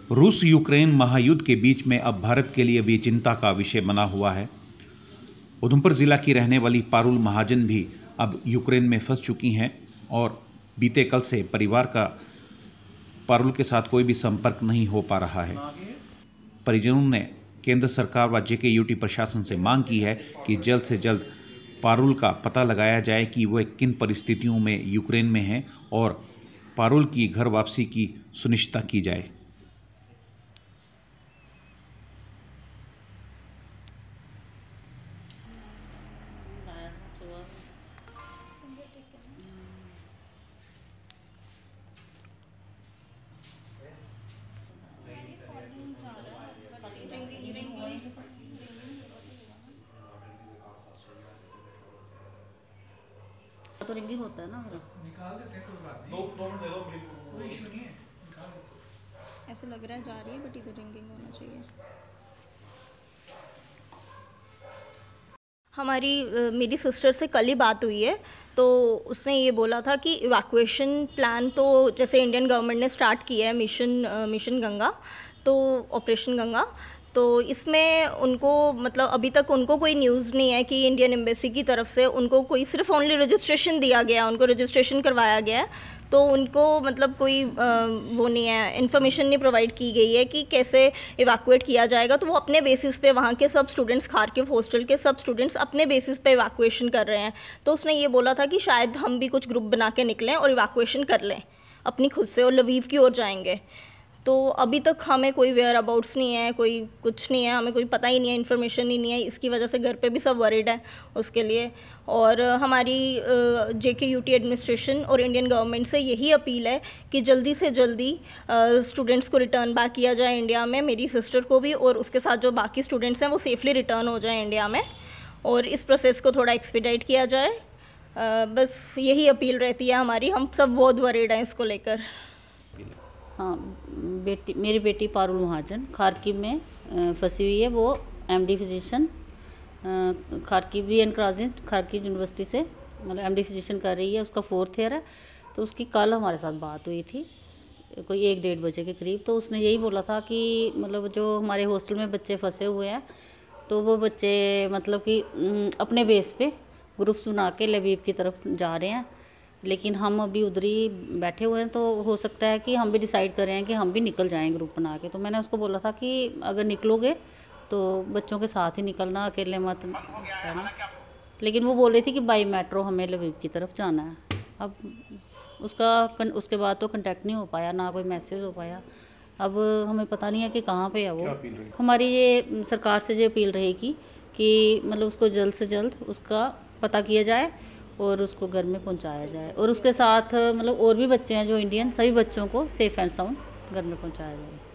रूस यूक्रेन महायुद्ध के बीच में अब भारत के लिए भी चिंता का विषय बना हुआ है। उधमपुर जिला की रहने वाली पारुल महाजन भी अब यूक्रेन में फंस चुकी हैं और बीते कल से परिवार का पारुल के साथ कोई भी संपर्क नहीं हो पा रहा है। परिजनों ने केंद्र सरकार व JKUT प्रशासन से मांग की है कि जल्द से जल्द पारुल का पता लगाया जाए कि वह किन परिस्थितियों में यूक्रेन में है और पारुल की घर वापसी की सुनिश्चितता की जाए। तो रिंगिंग होता है ना मेरा। ऐसे लग रहा है जा रही है बट इधर रिंगिंग होना चाहिए। मेरी सिस्टर से कल ही बात हुई है, तो उसने ये बोला था कि इवैक्यूएशन प्लान तो जैसे इंडियन गवर्नमेंट ने स्टार्ट किया है मिशन गंगा, तो ऑपरेशन गंगा, तो इसमें उनको मतलब अभी तक उनको कोई न्यूज़ नहीं है कि इंडियन एम्बेसी की तरफ से उनको कोई सिर्फ ओनली रजिस्ट्रेशन दिया गया, उनको रजिस्ट्रेशन करवाया गया है, तो उनको मतलब कोई वो नहीं है, इन्फॉर्मेशन नहीं प्रोवाइड की गई है कि कैसे इवैक्यूएट किया जाएगा। तो वो अपने बेसिस पे वहाँ के सब स्टूडेंट्स, खारकिव हॉस्टल के सब स्टूडेंट्स अपने बेसिस पे इवैक्यूएशन कर रहे हैं। तो उसने ये बोला था कि शायद हम भी कुछ ग्रुप बना के निकलें और इवैक्यूएशन कर लें अपनी खुद से और लवीव की ओर जाएंगे। तो अभी तक हमें कोई वेयर अबाउट्स नहीं है, कोई कुछ नहीं है, हमें कोई पता ही नहीं है, इन्फॉर्मेशन ही नहीं है। इसकी वजह से घर पे भी सब वरीड है उसके लिए। और हमारी JKUT एडमिनिस्ट्रेशन और इंडियन गवर्नमेंट से यही अपील है कि जल्दी से जल्दी स्टूडेंट्स को रिटर्न बैक किया जाए इंडिया में, मेरी सिस्टर को भी, और उसके साथ जो बाकी स्टूडेंट्स हैं वो सेफली रिटर्न हो जाए इंडिया में, और इस प्रोसेस को थोड़ा एक्सपीडाइट किया जाए। बस यही अपील रहती है हमारी। हम सब बहुत वरीड हैं इसको लेकर। हाँ, मेरी बेटी पारुल महाजन खारकिव में फंसी हुई है। वो MD physician Kharkiv Kharkiv university से मतलब MD फिजिशियन कर रही है, उसका 4th ईयर है। तो उसकी कल हमारे साथ बात हुई थी कोई 1-1:30 बजे के करीब। तो उसने यही बोला था कि मतलब जो हमारे हॉस्टल में बच्चे फंसे हुए हैं, तो वो बच्चे मतलब कि अपने बेस पे ग्रुप्स बना के लवीव की तरफ जा रहे हैं, लेकिन हम अभी उधर ही बैठे हुए हैं। तो हो सकता है कि हम भी डिसाइड कर रहे हैं कि हम भी निकल जाएं ग्रुप बना के। तो मैंने उसको बोला था कि अगर निकलोगे तो बच्चों के साथ ही निकलना, अकेले मत रहना। लेकिन वो बोल रही थी कि बाई मेट्रो हमें लवीव की तरफ जाना है। अब उसके बाद तो कांटेक्ट नहीं हो पाया, ना कोई मैसेज हो पाया। अब हमें पता नहीं है कि कहाँ पे है वो। हमारी ये सरकार से जो अपील रहेगी कि मतलब उसको जल्द से जल्द उसका पता किया जाए और उसको घर में पहुंचाया जाए, और उसके साथ मतलब और भी बच्चे हैं जो इंडियन, सभी बच्चों को सेफ़ एंड साउंड घर में पहुंचाया जाए।